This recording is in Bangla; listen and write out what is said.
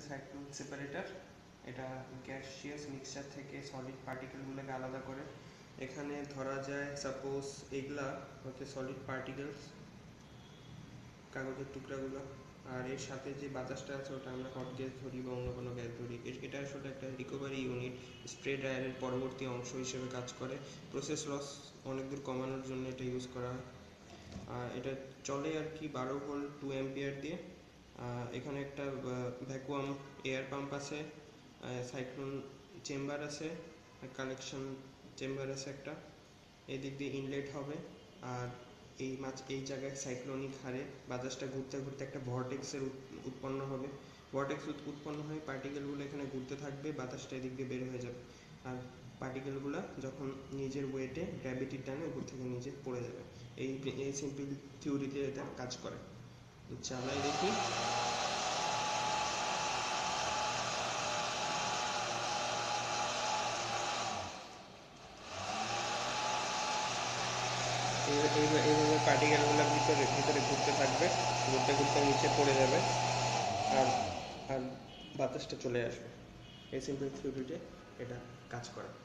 Cyclone separator. এটা গ্যাসিয়াস মিক্সচার থেকে সলিড পার্টিকেলগুলোকে আলাদা করে। এখানে ধরা যায় সাপোজ এগুলা হচ্ছে সলিড পার্টিকেলস, কাগজের টুকরাগুলো, আর এর সাথে যে বাতাসটা আছে ওটা আমরা হট গ্যাস ধরি বা অন্য কোনো গ্যাস ধরি। এটা আসলে একটা রিকভারি ইউনিট, স্প্রে ড্রায়ারের পরবর্তী অংশ হিসেবে কাজ করে। প্রসেস লস অনেক দূর কমানোর জন্য এটা ইউজ করা হয়। এটা চলে আর কি 12 ভোল্ট 2 অ্যাম্পিয়ার দিয়ে। এখানে একটা ভ্যাকুয়াম এয়ার পাম্প আছে, সাইক্লোন চেম্বার আছে, কালেকশন চেম্বার আছে একটা, এই দিক দিয়ে ইনলেট হবে। আর এই জায়গায় সাইক্লোনিক হারে বাতাসটা ঘুরতে ঘুরতে একটা ভর্টেক্সের উৎপন্ন হবে। ভর্টেক্স উৎপন্ন হয়ে পার্টিকেলগুলো এখানে ঘুরতে থাকবে, বাতাসটা এদিক দিয়ে বের হয়ে যাবে। আর পার্টিকেলগুলো যখন নিজের ওয়েটে গ্র্যাভিটির টানে উপর থেকে নিচে পড়ে যাবে। এই সিম্পল থিওরিতে এটা কাজ করে। চালাই দেখি। এইভাবে পার্টিকেলগুলো ভিতরে ঘুরতে থাকবে, ঘুরতে ঘুরতে নিচে পড়ে যাবে আর আর বাতাসটা চলে আসবে। এই সিম্পল থিওরিতে এটা কাজ করে।